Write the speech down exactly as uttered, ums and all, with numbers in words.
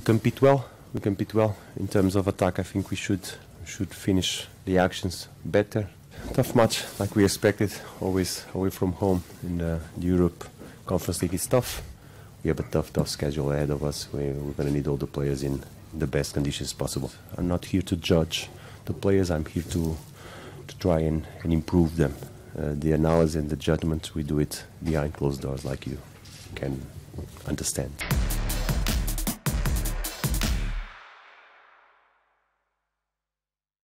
compete well. We compete well in terms of attack. I think we should should finish the actions better. Tough match, like we expected. Always away from home in the, the Europe Conference League is tough. We have a tough, tough schedule ahead of us. We, we're going to need all the players in the best conditions possible. I'm not here to judge the players. I'm here to to try and, and improve them. Uh, the analysis and the judgment, we do it behind closed doors, like you can understand.